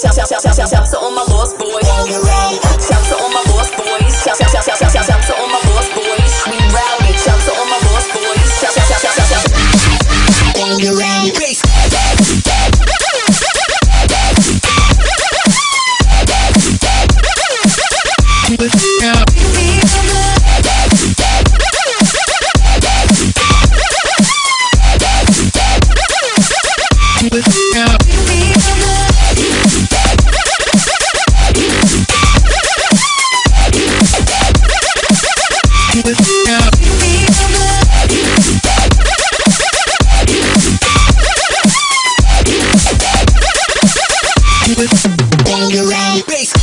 Shout to all my lost boys. Shout to all my lost boys. Shout to all my lost boys. We rowdy. Shout to all my lost boys. Shout. Bass. Bass.